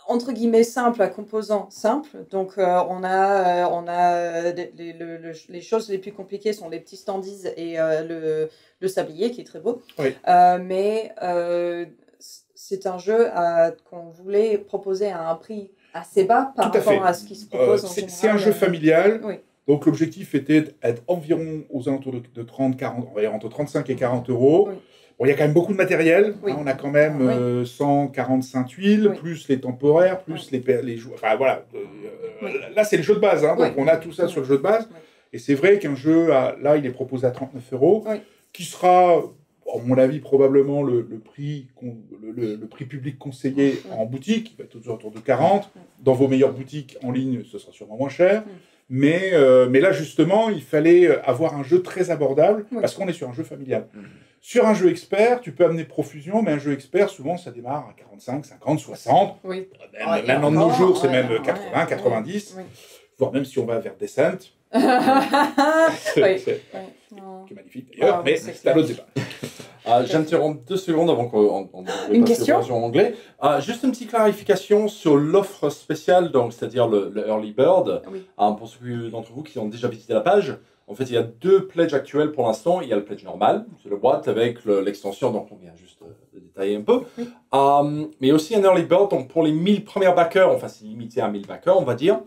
entre guillemets simple à composants simples. Donc euh, on a, euh, on a les, les, le, le, les choses les plus compliquées sont les petits standees et euh, le, le sablier qui est très beau. Oui. Euh, mais euh, c'est un jeu à, qu'on voulait proposer à un prix assez bas par Tout à rapport fait. à ce qui se propose Euh, en c'est, général. c'est un jeu familial. Oui. Donc l'objectif était d'être environ aux alentours de, de trente, quarante, on va dire entre trente-cinq et quarante euros. Oui. Bon, il y a quand même beaucoup de matériel. Oui. Hein, on a quand même Oui. euh, cent quarante-cinq tuiles, Oui. plus les temporaires, plus Oui. les, les joueurs. Enfin voilà. Euh, Oui. Là, c'est le jeu de base. Hein, donc Oui. on a tout ça Oui. sur le jeu de base. Oui. Et c'est vrai qu'un jeu, à, là, il est proposé à trente-neuf euros, Oui. qui sera, à mon avis, probablement le, le, prix, le, le, le prix public conseillé Oui. en boutique. Il va être autour de quarante. Oui. Dans vos meilleures boutiques en ligne, ce sera sûrement moins cher. Oui. Mais, euh, mais là, justement, il fallait avoir un jeu très abordable, Oui. parce qu'on est sur un jeu familial. Mmh. Sur un jeu expert, tu peux amener profusion, mais un jeu expert, souvent, ça démarre à quarante-cinq, cinquante, soixante. Oui. Même, Ah, même en de nos encore, jours, c'est ouais, même ouais, quatre-vingts, ouais, quatre-vingt-dix. Oui. Voire même si on va vers Descent, oui. c'est, Oui. c'est, Oui. Non. qui est magnifique d'ailleurs, Ah, mais oui, c'est c'est un clair. autre débat. Ah, j'interromps deux secondes avant qu'on on, on Une passe question aux versions en anglais. Ah, juste une petite clarification sur l'offre spéciale, donc c'est-à-dire le, le Early Bird. Oui. Ah, pour ceux d'entre vous qui ont déjà visité la page, en fait, il y a deux pledges actuels pour l'instant. Il y a le pledge normal, c'est le boîte avec le, l'extension, donc on vient juste de détailler un peu. Oui. Um, mais aussi un Early Bird, donc pour les mille premiers backers, enfin c'est limité à mille backers, on va dire.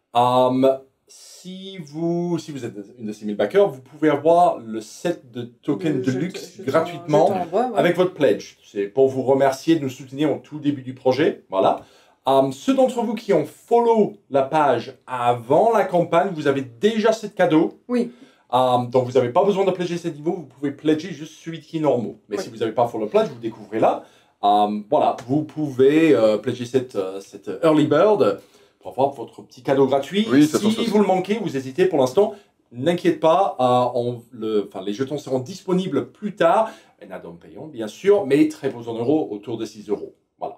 Um, si vous, si vous êtes une de ces mille backers, vous pouvez avoir le set de tokens Je- de je- luxe je- je- gratuitement je t'envoie, ouais. avec votre pledge. C'est pour vous remercier de nous soutenir au tout début du projet. Voilà. Um, ceux d'entre vous qui ont follow la page avant la campagne, vous avez déjà ce cadeau. Oui. Um, donc vous n'avez pas besoin de pledger ce niveau, vous pouvez pledger juste celui qui est normal. Mais Oui. si vous n'avez pas follow pledge, vous découvrez là. Um, voilà, vous pouvez euh, pledger cette, euh, cette early bird pour avoir votre petit cadeau gratuit. Oui, de si toute façon, ça, vous le manquez, vous hésitez pour l'instant, n'inquiète pas, euh, on, le, enfin, les jetons seront disponibles plus tard, un add-on payant bien sûr, mais très beaux en euros, autour de six euros. Voilà.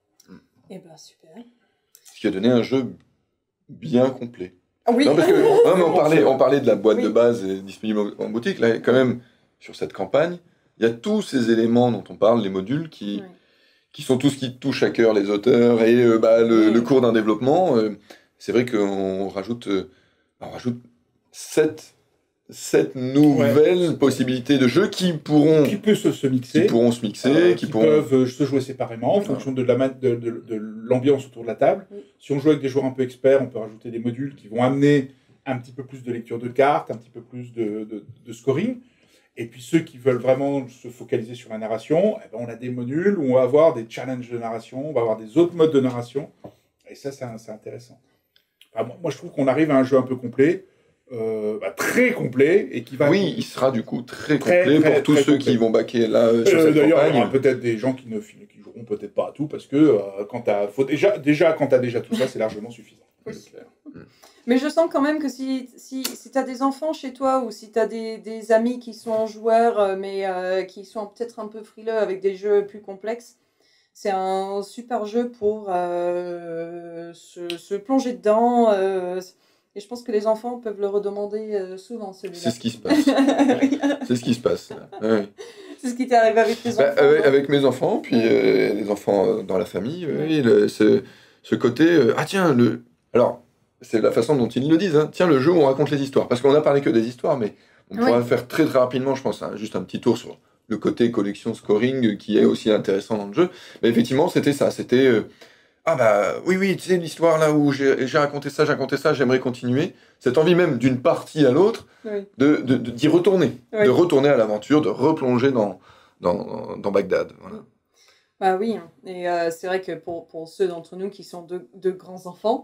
Eh ben super. Ce qui a donné un jeu bien complet. Ah oui. Non, parce que non, mais on, parlait, on parlait de la boîte Oui. de base et disponible en boutique. Là, quand même, sur cette campagne, il y a tous ces éléments dont on parle, les modules, qui, Oui. qui sont tout ce qui touche à cœur les auteurs et euh, bah, le, Oui. le cours d'un développement. Euh, c'est vrai qu'on rajoute, euh, on rajoute sept, sept nouvelles Ouais. possibilités de jeux qui pourront, Qui peut se, se mixer, qui pourront se mixer, euh, qui, qui pourront... peuvent euh, se jouer séparément en Voilà. fonction de, la, ma- de, de, de l'ambiance autour de la table. Oui. Si on joue avec des joueurs un peu experts, on peut rajouter des modules qui vont amener un petit peu plus de lecture de cartes, un petit peu plus de, de, de scoring. Et puis ceux qui veulent vraiment se focaliser sur la narration, eh ben on a des modules où on va avoir des challenges de narration, on va avoir des autres modes de narration. Et ça, c'est, c'est intéressant. Enfin, moi, moi, je trouve qu'on arrive à un jeu un peu complet, euh, bah, très complet, et qui va... Oui, il sera du coup très Très, complet très, pour tous très ceux complet. qui vont baquer là euh, sur Euh, cette D'ailleurs, il y campagne. aura peut-être des gens qui ne qui joueront peut-être pas à tout, parce que euh, quand t'as, faut déjà, déjà, quand tu as déjà tout ça, c'est largement suffisant. Oui. C'est clair. Mais je sens quand même que si, si, si tu as des enfants chez toi ou si tu as des, des amis qui sont joueurs euh, mais euh, qui sont peut-être un peu frileux avec des jeux plus complexes, c'est un super jeu pour euh, se, se plonger dedans. euh, et je pense que les enfants peuvent le redemander euh, souvent, celui-là. C'est ce qui se passe. Oui. C'est ce qui se passe. là. Ouais. C'est ce qui t'est arrivé avec tes Bah, enfants. avec, non avec mes enfants, puis euh, les enfants euh, dans la famille, euh, oui, le- ce, ce côté, euh, ah tiens, le... alors, c'est la façon dont ils le disent, hein. Tiens, le jeu où on raconte les histoires, parce qu'on a parlé que des histoires, mais on Oui. pourra le faire très très rapidement, je pense, hein, juste un petit tour sur le côté collection scoring euh, qui est aussi intéressant dans le jeu. Mais effectivement, c'était ça, c'était, euh, ah bah oui, oui, tu sais, l'histoire là où j'ai j'ai raconté ça, j'ai raconté ça, j'aimerais continuer. Cette envie même d'une partie à l'autre, Oui. de, de, de- d'y retourner, Oui. de retourner à l'aventure, de replonger dans, dans, dans Bagdad. Voilà. Bah oui, hein. Et euh, c'est vrai que pour, pour ceux d'entre nous qui sont de, de grands enfants,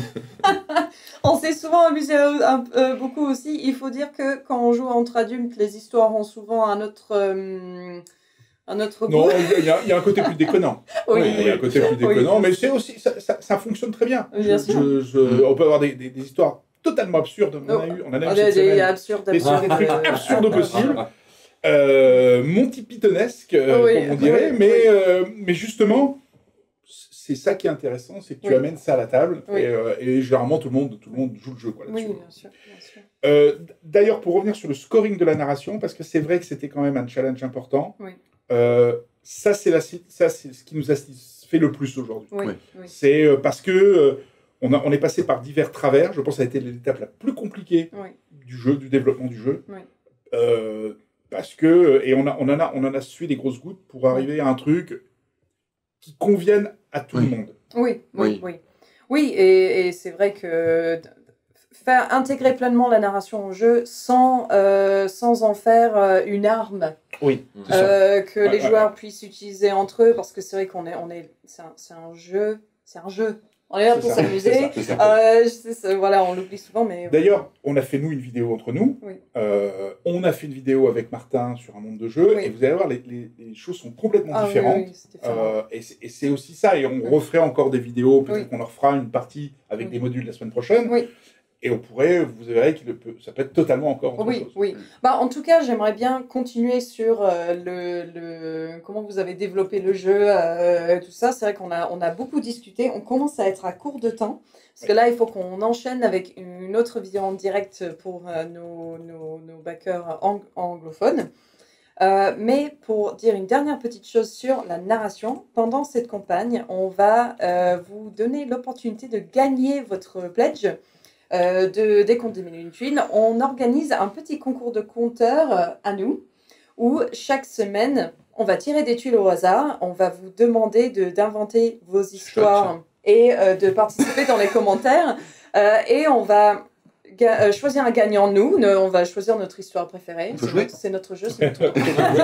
on s'est souvent amusé un, un- euh, beaucoup aussi. Il faut dire que quand on joue entre adultes, les histoires ont souvent un autre, euh, un autre Non, goût. il y, a- il y a un côté plus déconnant. Oui, Il y a un côté plus Oui, déconnant, bien mais sûr. c'est aussi, ça, ça, ça fonctionne très bien. Bien Je- sûr. je- je- on peut avoir des, des, des histoires totalement absurdes. On en a Oh. eu, on en a eu Ah, cette des, des semaine. absurdes, Des- absurdes. des trucs euh, absurdes ah, possibles. Euh, Monty Pythonesque, euh, Oui, comme on dirait, oui, mais, oui. euh, mais justement, c'est ça qui est intéressant, c'est que tu Oui. amènes ça à la table, Oui. et, euh, et généralement tout le monde, tout le monde joue le jeu quoi, Oui, là-dessus. bien sûr, bien sûr. Euh, D'ailleurs, pour revenir sur le scoring de la narration, parce que c'est vrai que c'était quand même un challenge important, Oui. euh, ça c'est la- ça, c'est ce qui nous a fait fait le plus aujourd'hui. Oui, Oui. oui. C'est euh, parce que euh, on, a, on est passé par divers travers. Je pense que ça a été l'étape la plus compliquée Oui. du jeu, du développement du jeu. Oui. Euh, parce que, et on, a, on, en a, on en a sué des grosses gouttes pour arriver à un truc qui convienne à tout Oui. le monde. Oui, oui, Oui. oui. Oui, et, et c'est vrai que faire intégrer pleinement la narration au jeu sans, euh, sans en faire euh, une arme Oui, c'est ça. euh, que Ouais, les ouais, joueurs ouais. puissent utiliser entre eux, parce que c'est vrai qu'on est, on est, c'est un, c'est un jeu, c'est un jeu. On est là C'est pour ça, s'amuser. c'est ça. C'est ça. Euh, je sais, ça, voilà, on l'oublie souvent, mais D'ailleurs, on a fait nous une vidéo entre nous. Oui. Euh, on a fait une vidéo avec Martin sur un monde de jeu. Oui. Et vous allez voir, les, les, les choses sont complètement Ah, oui, différentes. oui, c'est différent. Euh, et c'est- et c'est aussi ça. Et on Oui. referait encore des vidéos. Peut-être Oui. qu'on leur fera une partie avec Oui. des modules la semaine prochaine. Oui. Et on pourrait, vous verrez que ça peut être totalement encore autre Oui, chose. oui. Bah, en tout cas, j'aimerais bien continuer sur euh, le, le comment vous avez développé le jeu, euh, tout ça. C'est vrai qu'on a, on a beaucoup discuté. On commence à être à court de temps. Parce que là, il faut qu'on enchaîne avec une autre vidéo en direct pour euh, nos, nos, nos backers ang- anglophones. Euh, mais pour dire une dernière petite chose sur la narration, pendant cette campagne, on va euh, vous donner l'opportunité de gagner votre pledge. Euh, de, des contes des mille et une tuiles, on organise un petit concours de conteurs euh, à nous, où chaque semaine, on va tirer des tuiles au hasard, on va vous demander de, d'inventer vos histoires et euh, de participer dans les commentaires, euh, et on va ga- euh, choisir un gagnant, nous, Ne- on va choisir notre histoire préférée, On peut c'est jouer notre, c'est notre jeu, c'est notre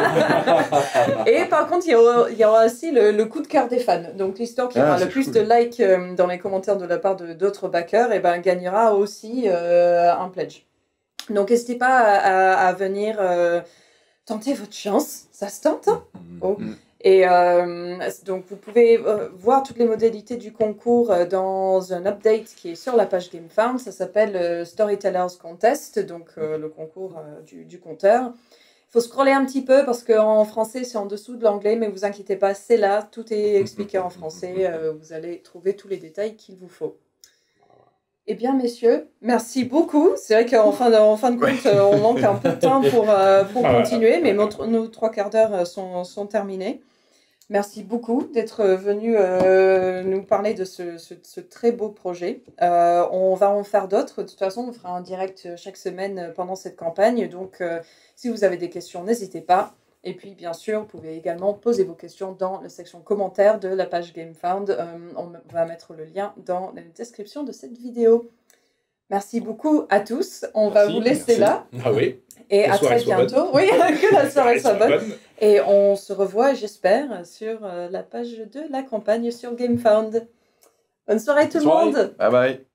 Et par contre, il y aura, il y aura aussi le, le coup de cœur des fans. Donc l'histoire qui Ah, aura le c'est plus cool. de likes euh, dans les commentaires de la part de d'autres backers, et ben, gagnera aussi euh, un pledge. Donc n'hésitez pas à, à- à venir euh, tenter votre chance. Ça se tente, hein? Oh. Mm. Et euh, donc vous pouvez euh, voir toutes les modalités du concours euh, dans un update qui est sur la page GameFound. Ça s'appelle euh, Storytellers Contest, donc euh, le concours euh, du, du conteur. Il faut scroller un petit peu parce qu'en français c'est en dessous de l'anglais, mais vous inquiétez pas, c'est là, tout est expliqué en français. Euh, vous allez trouver tous les détails qu'il vous faut. Eh bien, messieurs, merci beaucoup. C'est vrai qu'en fin de, en fin de compte, euh, on manque un peu de temps pour, euh, pour Ah ouais. continuer, mais notre- nos trois quarts d'heure euh, sont, sont terminés. Merci beaucoup d'être venu euh, nous parler de ce, ce, ce très beau projet. Euh, on va en faire d'autres. De toute façon, on fera un direct chaque semaine pendant cette campagne. Donc, euh, si vous avez des questions, n'hésitez pas. Et puis, bien sûr, vous pouvez également poser vos questions dans la section commentaires de la page GameFound. Euh, on va mettre le lien dans la description de cette vidéo. Merci beaucoup à tous. On va Merci, vous laisser merci. là. Ah oui. Et La à soirée très soit bientôt. Oui, que la soirée soit bonne. bonne. Et on se revoit, j'espère, sur euh, la page de la campagne sur GameFound. Bonne soirée tout Bonne le soirée. monde! Bye bye.